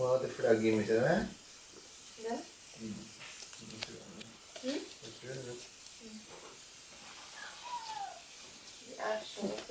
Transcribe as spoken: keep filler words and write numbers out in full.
Og hadde flagg i meg til det. Ja. Mm. Mm? Jeg tror det. De er så